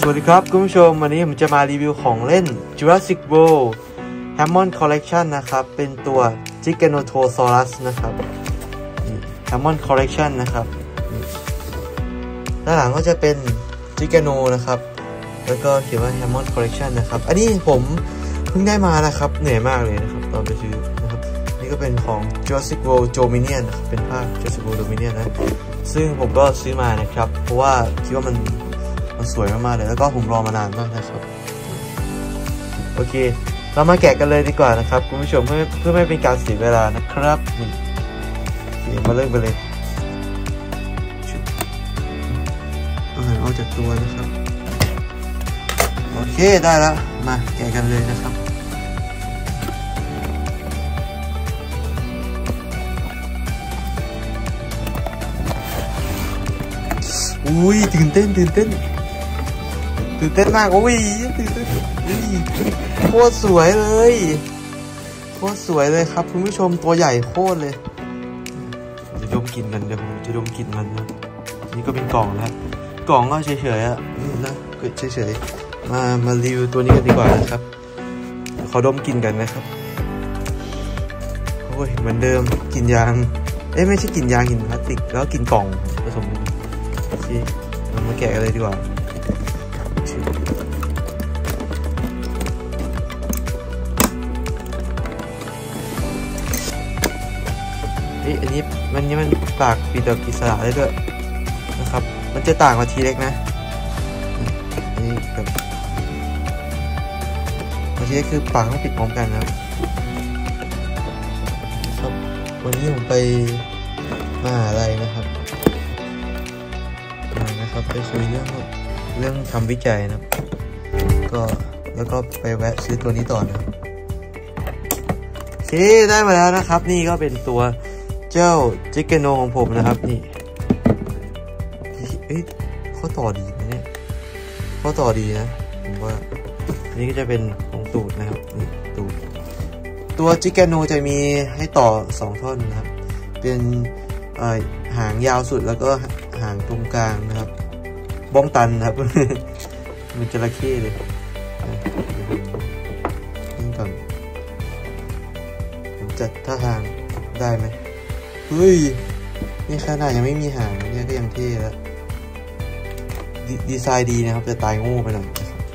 สวัสดีครับคุณผู้ชมวันนี้ผมจะมารีวิวของเล่น Jurassic World Hammond Collection นะครับเป็นตัว Giganotosaurus นะครับ Hammond Collection นะครับด้านหลังก็จะเป็น Gigano นะครับแล้วก็เขียนว่า Hammond Collection นะครับอันนี้ผมเพิ่งได้มานะครับเหนื่อยมากเลยนะครับตอนไปซื้อนะครับนี่ก็เป็นของ Jurassic World Dominion นะครับเป็นภาค Jurassic World Dominion นะซึ่งผมก็ซื้อมานะครับเพราะว่าคิดว่ามันสวยมากๆเลยแล้วก็ผมรอมานานมากนะครับโอเคเรามาแกะกันเลยดีกว่านะครับคุณผู้ชมเพื่อไม่เป็นการเสียเวลานะครับนี่มาเริ่มกันเลยเอาจากตัวนะครับโอเคได้แล้วมาแกะกันเลยนะครับอุ้ยตื่นเต้นมากโอ้ยตื่นเต้นโคตรสวยเลยครับคุณผู้ชมตัวใหญ่โคตรเลยจะดมกลิ่นกันเดี๋ยวผมจะดมกลิ่นมันนะนี่ก็เป็นกล่องนะกล่องก็เฉยๆอ่ะนะเฉยๆมารีวิวตัวนี้กันดีกว่านะครับขอดมกลิ่นกันนะครับโอ้ยเหมือนเดิมกลิ่นยางไม่ใช่กลิ่นยางกลิ่นพลาสติกแล้วกลิ่นกล่องผสมที่มาแกะกันเลยดีกว่าอันนี้มันปากปิดแบบอิสระได้ด้วยนะครับมันจะต่างกับทีเล็กนะอันนี้แบบทีเล็กคือปากต้องปิดพร้อมกันนะครับวันนี้ผมไปมหาลัยนะครับไปคุยเรื่องทำวิจัยนะครับแล้วก็ไปแวะซื้อตัวนี้ต่อนะโอเคได้มาแล้วนะครับนี่ก็เป็นตัวเจ้าจิกเกโนของผมนะครับนี่ข้อต่อดีนะเนี่ยข้อต่อดีนะผมว่านี่ก็จะเป็นของตูดนะครับนี่ตูดตัวจิกเกโนจะมีให้ต่อ2ท่อนนะครับเป็นหางยาวสุดแล้วก็หางตรงกลางนะครับบ้องตันครับ มันจระเข้เลยนี่ก่อนผมจัดท่าทางได้ไหมเฮ้ยนี่ขนาดยังไม่มีหางเนี่ยก็ยังเท่แล้วดีไซน์ดีนะครับจะตายโง่ไปหน่อย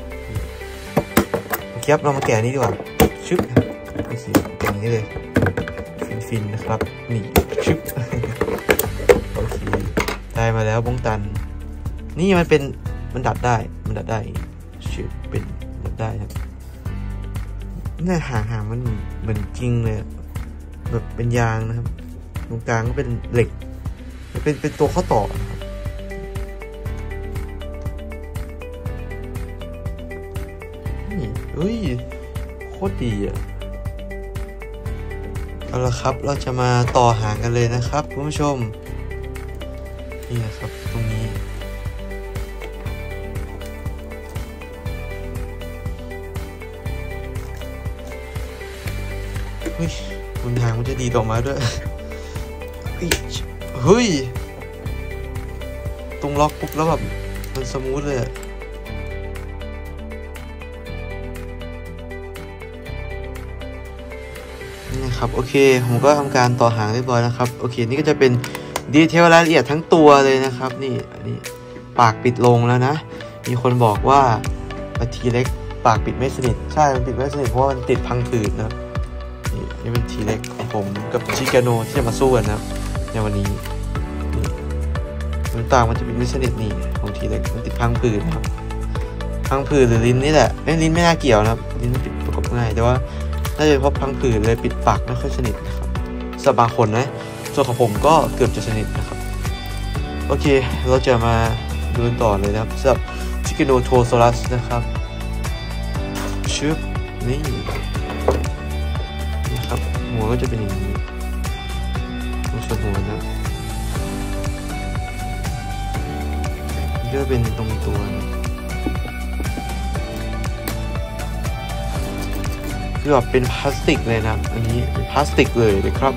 โอเคครับเรามาแกะนี่ดีกว่าชึบนี่สิแกะนี้เลยฟินนะครับนี่ชึบโอเคได้มาแล้วบ้องตันนี่มันดัดได้ชื่อเป็นดัดได้ครับนี่หางมันเหมือนจริงเลยแบบเป็นยางนะครับตรงกลางก็เป็นเหล็กเป็นตัวข้อต่อนะครับนี่เฮ้ยโคตรดีอ่ะเอาละครับเราจะมาต่อหางกันเลยนะครับคุณผู้ชมนี่นะครับตรงนี้เฮ้ยคุณหางมันจะดีออกมาด้วยเฮ้ยตรงล็อกปุ๊บแล้วแบบมันสมูทเลยนี่นะครับโอเคผมก็ทำการต่อหางเรียบร้อยนะครับโอเคนี่ก็จะเป็นดีเทลรายละเอียดทั้งตัวเลยนะครับนี่อันนี้ปากปิดลงแล้วนะมีคนบอกว่าทีเล็กปากปิดไม่สนิทใช่มันปิดไม่สนิทเพราะว่ามันติดพังผืดนะนี่เป็นทีเล็กของผมกับจิกาโนที่จะมาสู้กันนะครับในวันนี้มันต่างมันจะเป็นไม่สนิทนี่ของทีเล็กมันติดพังผืดนะครับพังผืดหรือลิ้นนี่แหละลิ้นไม่น่าเกี่ยวนะครับลิ้นปิดประกบง่ายแต่ว่าน่าจะเพราะพังผืดเลยปิดปากไม่ค่อยสนิทนะครับสำหรับบางคนนะส่วนของผมก็เกือบจะสนิทนะครับโอเคเราจะมาดูต่อเลยนะครับสำหรับจิกาโนโทซอรัสนะครับชื่อนี่ครับหัวก็จะเป็นอย่างนี้ตรงส่วนหัวนะนี่ก็เป็นตรงตัวนะคือแบบเป็นพลาสติกเลยนะอันนี้เป็นพลาสติกเลยนะครับ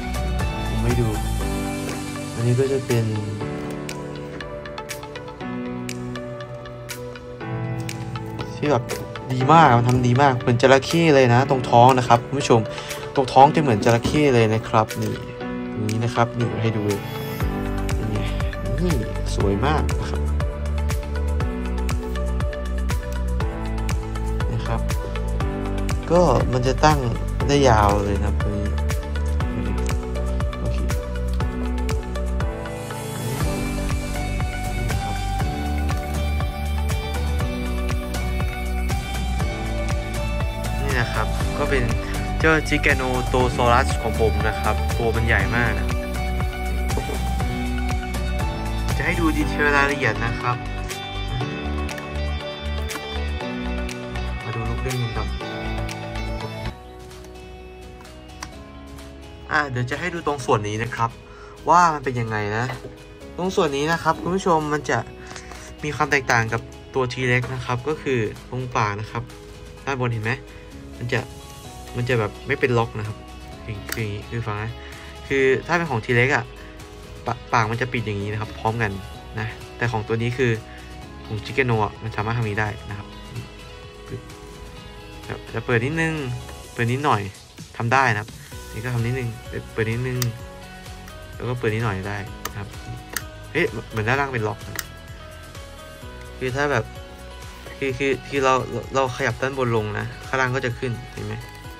ผมไม่ดูอันนี้ก็จะเป็น นที่แบบดีมากมันทำดีมากเหมือนจระเข้เลยนะตรงท้องนะครับคุณผู้ชมตรงท้องจะเหมือนจระเข้เลยนะครับนี่นะครับนี่ให้ดูนี่สวยมากนะครับก็มันจะตั้งได้ยาวเลยนะตัวนี้โอเคนี่นะครับก็เป็นเจ้าจิแกโนโตซอรัสของผมนะครับตัวมันใหญ่มากจะให้ดูดีเทลรายละเอียดนะครับมาดูลูกเล่นกันก่อนเดี๋ยวจะให้ดูตรงส่วนนี้นะครับว่ามันเป็นยังไงนะตรงส่วนนี้นะครับคุณผู้ชมมันจะมีความแตกต่างกับตัว T-Rex นะครับก็คือตรงปากนะครับด้านบนเห็นไหมมันจะแบบไม่เป็นล็อกนะครับคืออย่างนี้คือฟังนะคือถ้าเป็นของ T-Rex ปากมันจะปิดอย่างนี้นะครับพร้อมกันนะแต่ของตัวนี้คือของจิเกโนมันสามารถทำนี้ได้นะครับจะเปิดนิดนึงเปิดนิดหน่อยทำได้นะครับนี่ก็ทำนิดนึงเปิดนิดนึงแล้วก็เปิดนิดหน่อยได้นะครับเหมือนด้านล่างเป็นล็อกนะคือถ้าแบบคือเราขยับด้านบนลงนะข้างล่างก็จะขึ้นเห็นไหม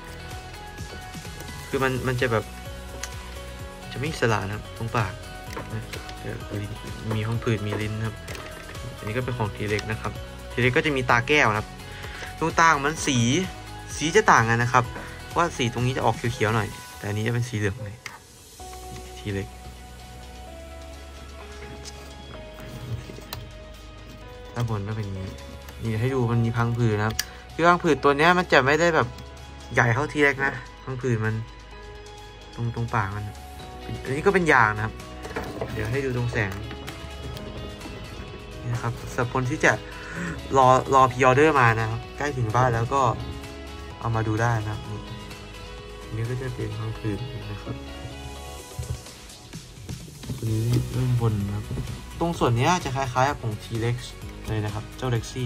คือมันจะแบบจะไม่อิสระนะครับตรงปากนะมีห้องผืดมีลิ้นนะครับอันนี้ก็เป็นของทีเล็กนะครับทีเล็กก็จะมีตาแก้วนะครับตรงตาของมันสีจะต่างกันนะครับว่าสีตรงนี้จะออกเขียวๆหน่อยแต่อันนี้จะเป็นสีเหลืองเลยทีเล็กด้านบนก็เป็นนี้นี่ให้ดูมันมีพังผืดนะครับคือพังผืดตัวนี้มันจะไม่ได้แบบใหญ่เท่าทีเล็กนะพังผืดมันตรงปากมันอันนี้ก็เป็นยางนะครับเดี๋ยวให้ดูตรงแสงนี่นะครับสำหรับคนที่จะรอพรีออเดอร์มานะครับใกล้ถึงบ้านแล้วก็เอามาดูได้นะครับนี่ก็จะเป็นพังผืดนะครับตัวนี้เริ่มบนนะครับตรงส่วนนี้จะคล้ายๆกับของ T-Rex เลยนะครับเจ้าเล็กซี่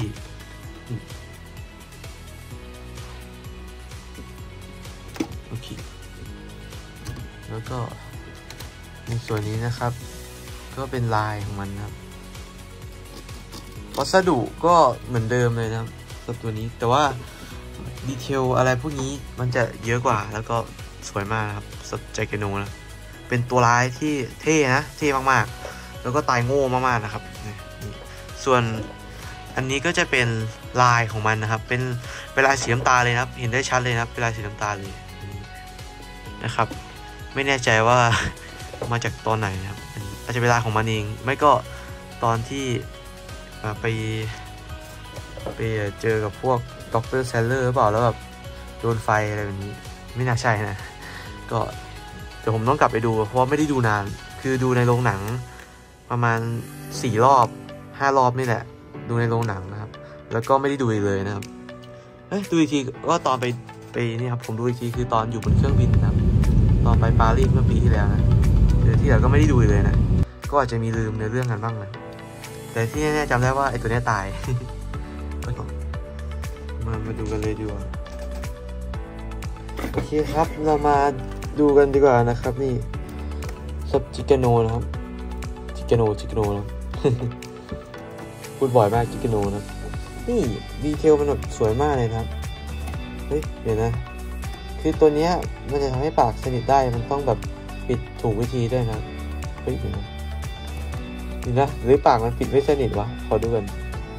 โอเคแล้วก็ในส่วนนี้นะครับก็เป็นลายของมันนะครับวัสดุก็เหมือนเดิมเลยนะครับกับตัวนี้แต่ว่าดีเทลอะไรพวกนี้มันจะเยอะกว่าแล้วก็สวยมากครับสับใจเกโนนะเป็นตัวร้ายที่เท่นะเท่มากๆแล้วก็ตายโง่มากๆนะครับส่วนอันนี้ก็จะเป็นลายของมันนะครับเป็นลายสีน้ำตาลเลยนะครับเห็นได้ชัดเลยนะครับเป็นลายสีน้ำตาลเลยนะครับไม่แน่ใจว่ามาจากตอนไหนนะครับอาจจะเป็นลายของมันเองไม่ก็ตอนที่ไปเจอกับพวกด็อกเตอร์เซลเลอร์หรือเปล่าแล้วแบบโดนไฟอะไรแบบนี้ไม่น่าใช่นะก็เดี๋ยวผมต้องกลับไปดูเพราะว่าไม่ได้ดูนานคือดูในโรงหนังประมาณ4 รอบ5 รอบนี่แหละดูในโรงหนังนะครับแล้วก็ไม่ได้ดูเลยนะครับดูอีกทีก็ตอนไปนี่ครับผมดูอีกทีคือตอนอยู่บนเครื่องบินนะครับตอนไปปารีสเมื่อปีที่แล้วนะที่เหลือก็ไม่ได้ดูเลยนะก็อาจจะมีลืมในเรื่องกันบ้างนะแต่ที่แน่ๆจำได้ว่าไอตัวนี้ตาย มาดูกันเลยดีกว่าโอเคครับเรามาดูกันดีกว่านะครับนี่ซับจิเกโนนะครับจิเกโนนะ พูดบ่อยมากจิเกโนนะนี่ดีเทลมันแบบสวยมากเลยนะครับเดี๋ยวนะคือตัวเนี้ยมันจะทำให้ปากสนิทได้มันต้องแบบปิดถูกวิธีด้วยนะเดี๋ยวนะหรือปากมันปิดไม่สนิทวะขอดูกัน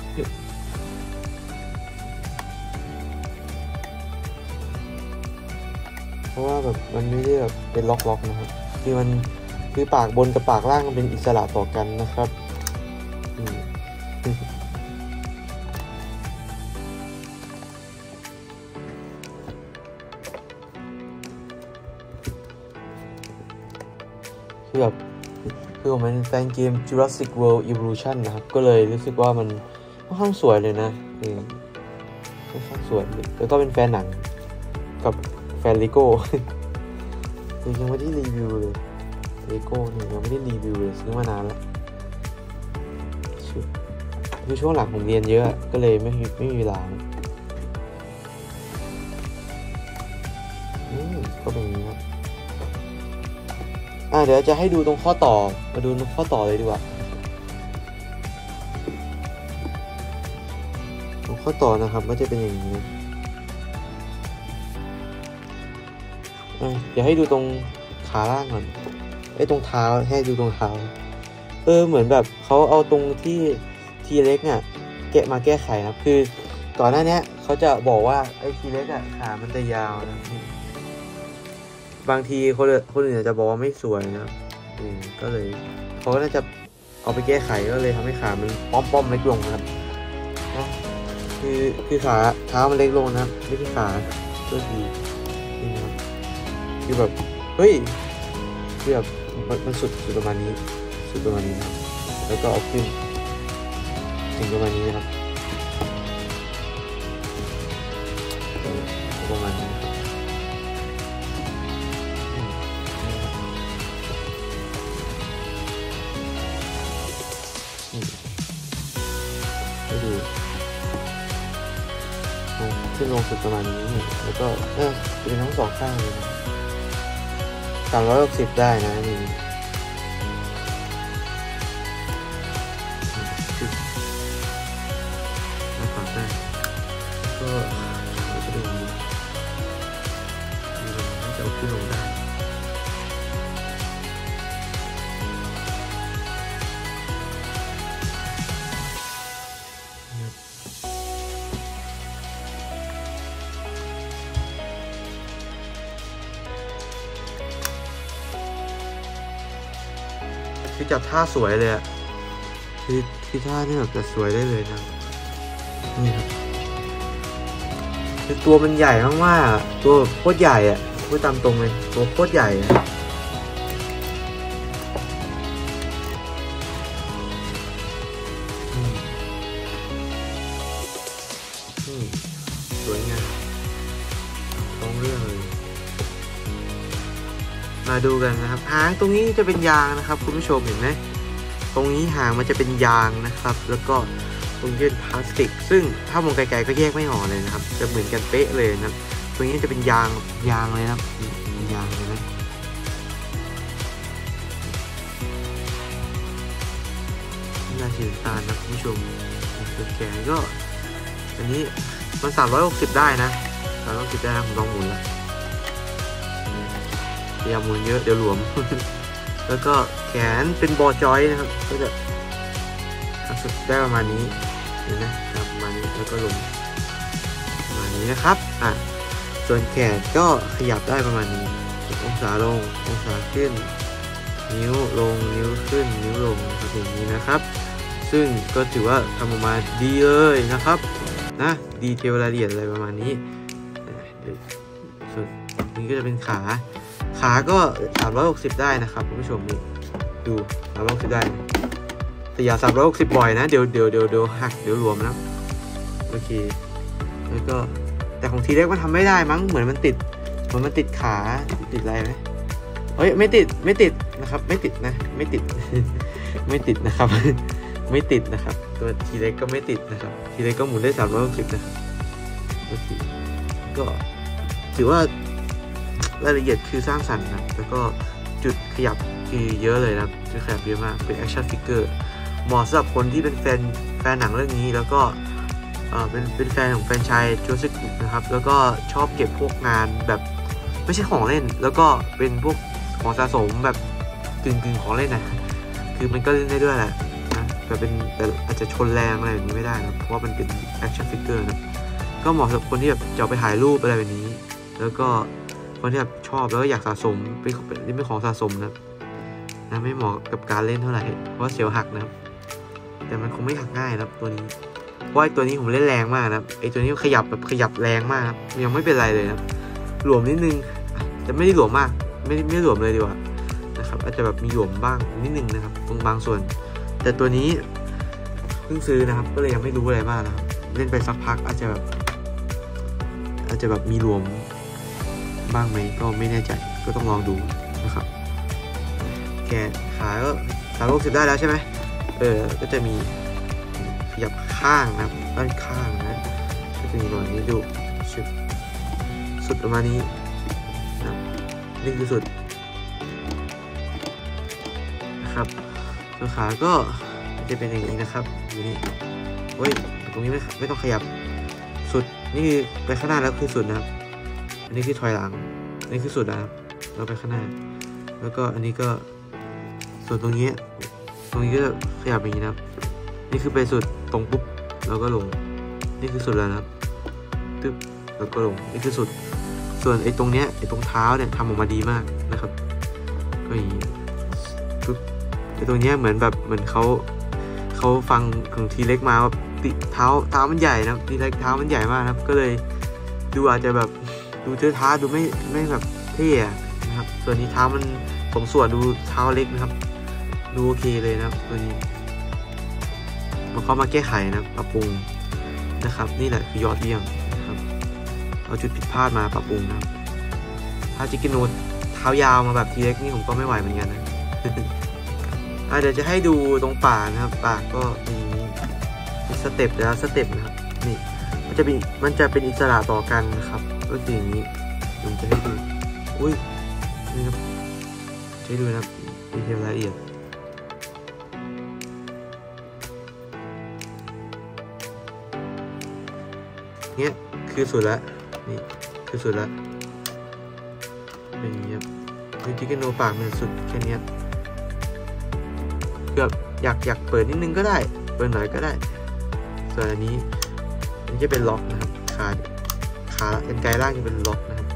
เพราะว่าแบบมันไม่ได้แบบเป็นล็อกนะครับคือปากบนกับปากล่างมันเป็นอิสระต่อกันนะครับคือผมเป็นแฟนเกม Jurassic World Evolution นะครับก็เลยรู้สึกว่ามันค่อนข้างสวยเลยนะค่อนข้างสวยแล้วก็เป็นแฟนหนังกับแฟน Lego ยังไม่ได้รีวิวเลย Lego เนี่ยยังไม่ได้รีวิวเลยซื้อมานานแล้วคือช่วงหลังผมเรียนเยอะก็เลยไม่มีเวลาก็เป็นอย่างนี้ครับเดี๋ยวจะให้ดูตรงข้อต่อมาดูข้อต่อเลยดีกว่าตรงข้อต่อนะครับก็จะเป็นอย่างนี้เดี๋ยวให้ดูตรงขาล่างก่อนตรงเท้าให้ดูตรงเท้าเหมือนแบบเขาเอาตรงที่ทีเล็กเนี่ยมาแก้ไขนะครับคือก่อนหน้านี้เขาจะบอกว่าทีเล็กขามันจะยาวนะบางทีคนอื่นจะบอกว่าไม่สวยนะครับก็เลยเขาก็น่าจะเอาไปแก้ไขก็เลยทำให้ขามันป้อมเล็กลงนะครับคือขาเท้ามันเล็กลงนะครับไม่ใช่ขาตัวดีนี่นะครับคือแบบเฮ้ยคือแบบมันสุดประมาณนี้นะแล้วก็เอาขึ้นถึงประมาณนี้นะครับประมาณนี้ครับให้ดูขึ้นลงสุดประมาณนี้แล้วก็เป็นทั้งสองข้างเลยนะ360ได้นะนี่นะครับได้ก็จะเป็นอย่างนี้น่าจะเอาขึ้นลงได้คือจับท่าสวยเลยอ่ะคือท่านี่แบบจะสวยได้เลยนะนี่ครับคือตัวมันใหญ่มากๆตัวโคตรใหญ่อ่ะพูดตามตรงเลยตัวโคตรใหญ่อ่ะสวยงามต้องเรื่องเลยมาดูกันนะครับหางตรงนี้จะเป็นยางนะครับคุณผู้ชมเห็นไหมตรงนี้หางมันจะเป็นยางนะครับแล้วก็ตรงนี้เป็นพลาสติกซึ่งถ้ามองไกลๆก็แยกไม่ออกเลยนะครับจะเหมือนกันเป๊ะเลยนะครับตรงนี้จะเป็นยางเลยนะครับยางเลยนะน่าชื่นตานะคุณผู้ชมแขนก็อันนี้มัน360ได้นะ360ได้นะผมลองหมุนแล้วอย่าหมุนเยอะเดี๋ยวหลวม แล้วก็แขนเป็นบอจอยนะครับก็จะสุดได้ประมาณนี้เห็นไหมประมาณนี้แล้วก็ลงประมาณนี้นะครับส่วนแขนก็ขยับได้ประมาณนี้องศาลงองศาขึ้นนิ้วลงนิ้วขึ้นนิ้วลงแบบนี้นะครับซึ่งก็ถือว่าทำออกมาดีเลยนะครับนะดีเทลรายละเอียดอะไรประมาณนี้ส่วนนี้ก็จะเป็นขาก็360ได้นะครับคุณผู้ชมนี่ดู360ได้แต่อย่า360บ่อยนะเดี๋ยวหักเดี๋ยวรวมนะโอเคแล้วก็แต่ของทีเล็กมันทำไม่ได้มั้งเหมือนมันติดขาติดอะไรไหมไม่ติดนะครับไม่ติดนะครับไม่ติดนะครับตัวทีเล็กก็ไม่ติดนะครับทีเล็กก็หมุนได้360นะครับโอเคก็ถือว่ารายละเอียดคือสร้างสรรค์นะแล้วก็จุดขยับคือเยอะเลยนะจุดขยับเยอะมากเป็นแอคชั่นฟิกเกอร์เหมาะสำหรับคนที่เป็นแฟนหนังเรื่องนี้แล้วก็เป็นแฟนของแฟนชายจูราสสิกนะครับแล้วก็ชอบเก็บพวกงานแบบไม่ใช่ของเล่นแล้วก็เป็นพวกของสะสมแบบกึ่งของเล่นนะคือมันก็เล่นได้ด้วยแหละนะแต่อาจจะชนแรงอะไรแบบนี้ไม่ได้นะเพราะว่ามันเป็นแอคชั่นฟิกเกอร์นะก็เหมาะสำหรับคนที่แบบจะไปถ่ายรูปอะไรแบบนี้แล้วก็คนที่แบบชอบแล้วก็อยากสะสมเป็นของสะสมนะไม่เหมาะกับการเล่นเท่าไหร่เพราะเสียวหักนะครับแต่มันคงไม่หักง่ายนะตัวนี้เพราะไอ้ตัวนี้ผมเล่นแรงมากนะไอ้ตัวนี้ขยับแรงมากนะยังไม่เป็นไรเลยนะหลวมนิดนึงแต่ไม่ได้หลวมมากไม่หลวมเลยดีกว่านะครับอาจจะแบบมีหลวมบ้างนิดนึงนะครับตรงบางส่วนแต่ตัวนี้เพิ่งซื้อนะครับก็เลยยังไม่รู้อะไรมากนะครับเล่นไปสักพักอาจจะแบบมีหลวมบ้างไหมก็ไม่แน่ใจก็ต้องลองดูนะครับแขนขาก็360ได้แล้วใช่ไหมก็จะมียับข้างนะครับด้านข้างนะก็จะมีประมาณนี้ดูสุดประมาณนี้นะนี่คือสุดนะครับส่วนขาก็จะเป็นอย่างนี้นะครับอยู่นี่เฮ้ยตรงนี้ไม่ต้องขยับสุดนี่คือไปข้างหน้าแล้วคือสุดนะครับอันนี้คือถอยหลังนี่คือสุดนะครับเราไปข้างหน้าแล้วก็อันนี้ก็ส่วนตรงนี้ก็จะขยับอย่างนี้นะครับนี่คือไปสุดตรงปุ๊บแล้วก็ลงนี่คือสุดแล้วนะครับตึ๊บแล้วก็ลงนี่คือสุดส่วนไอ้ตรงเนี้ยไอ้ตรงเท้าเนี่ยทำออกมาดีมากนะครับก็อย่างนี้ปุ๊บไอ้ตรงเนี้ยเหมือนเขาฟังของทีเล็กมาว่าเท้ามันใหญ่นะทีเล็กเท้ามันใหญ่มากนะครับก็เลยดูอาจจะแบบดูเท้าดูไม่แบบเท่นะครับส่วนนี้เท้ามันสมส่วนดูเท้าเล็กนะครับดูโอเคเลยนะครับตัวนี้เขามาแก้ไขนะปรับปรุงนะครับนี่แหละคือยอดเยี่ยมนะครับเอาจุดผิดพลาดมาปรับปรุงนะถ้าจิกกิโนเท้ายาวมาแบบทีเล็กนี่ผมก็ไม่ไหวเหมือนกันนะ เดี๋ยวจะให้ดูตรงปากนะครับปากก็มีสเต็ปแล้วสเต็ปนะครับนี่มันจะเป็นอิสระต่อกันนะครับก็คืออย่างนี้ผมจะให้ดูอุ้ยนี่ครับให้ดูนะครับดีเทลละเอียดเนี่ยคือสุดละนี่คือสุดละเป็นอย่างนี้ครับคือจิกเกโนปากมันสุดแค่นี้เกือบอยากเปิดนิดนึงก็ได้เปิดหน่อยก็ได้ส่วนอันนี้จะเป็นล็อกนะครับขาเป็นไกลล่างจะเป็นล็อกนะครับ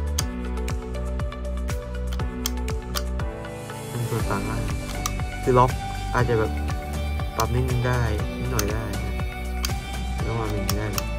เป็นส่วนต่างล่างคือล็อกอาจจะแบบปรับนิดนึงได้นิดหน่อยได้แล้วมาเป็นได้เลย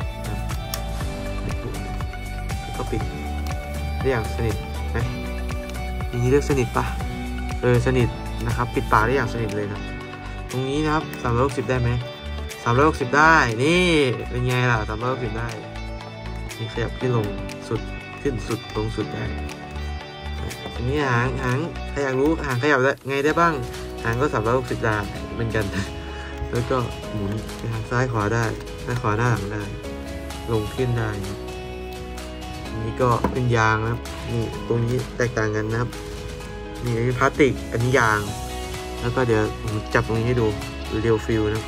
ก็ปิดได้อย่างสนิทไหมอย่างนี้เรียกสนิทปะสนิทนะครับปิดปากได้อย่างสนิทเลยนะตรงนี้นะครับ360ได้ไหม360ได้นี่เป็นไงล่ะ360ได้นี่ขยับขึ้นลงสุดขึ้นสุดลงสุดได้อันนี้หางใครอยากรู้หางขยับไงได้บ้างหางก็360ได้เหมือนกันแล้วก็หมุนไปทางซ้ายขวาได้ซ้ายขวาหน้าหลังได้ลงขึ้นได้นี่ก็เป็นยางนะครับนี่ตรงนี้แตกต่างกันนะครับนี่เป็นพลาสติกอันนี้ยางแล้วก็เดี๋ยวผมจับตรงนี้ให้ดูเรียวฟิลนะ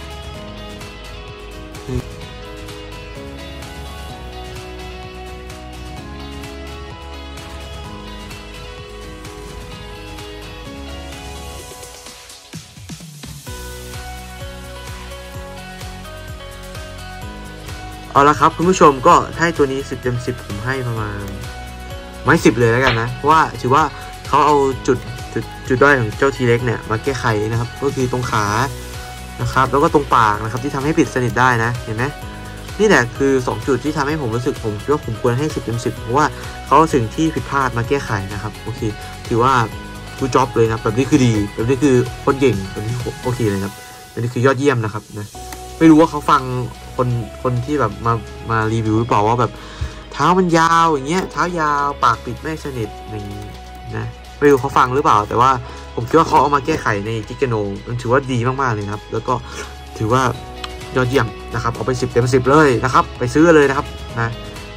เอาละครับคุณผู้ชมก็ให้ตัวนี้10 เต็ม 10ผมให้ประมาณไม่10เลยแล้วกันนะเพราะว่าถือว่าเขาเอาจุดด้อยของเจ้าทีเล็กเนี่ยมาแก้ไขนะครับก็คือตรงขานะครับแล้วก็ตรงปากนะครับที่ทำให้ปิดสนิทได้นะเห็นไหมนี่แหละคือ2จุดที่ทำให้ผมรู้สึกผมคิดว่าผมควรให้10 เต็ม 10เพราะว่าเขาเอาสิ่งที่ผิดพลาดมาแก้ไขนะครับโอเคถือว่ากูจ็อบเลยนะแบบนี้คือดีแบบนี้คือคนเก่งแบบนี้โอเคเลยครับแบบนี้คือยอดเยี่ยมนะครับนะไม่รู้ว่าเขาฟังคนที่แบบมารีวิวหรือเปล่าว่าแบบเท้ามันยาวอย่างเงี้ยเท้ายาวปากปิดไม่สนิทอย่างนี้นะไม่รู้เขาฟังหรือเปล่าแต่ว่าผมคิดว่าเขาเอามาแก้ไขในจิกเกโนมันถือว่าดีมากๆเลยครับแล้วก็ถือว่ายอดเยี่ยมนะครับเอาไป10 เต็ม 10เลยนะครับไปซื้อเลยนะครับนะ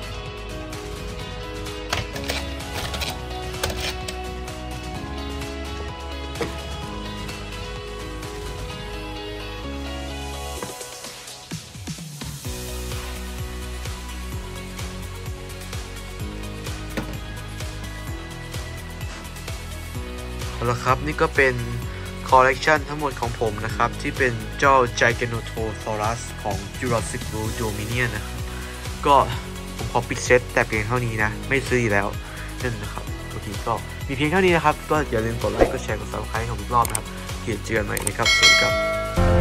เอาละครับนี่ก็เป็นคอลเลกชันทั้งหมดของผมนะครับที่เป็นเจ้า Giganotosaurus ของ Jurassic World Dominion นะครับก็ผมขอปิดเซตแต่เพียงเท่านี้นะไม่ซื้ออีกแล้วนั่นนะครับโอเคก็มีเพียงเท่านี้นะครับก็อย่าลืมกดไลค์กดแชร์กด Subscribe ของผมอีกรอบนะครับเจอกันใหม่นะครับสวัสดีครับ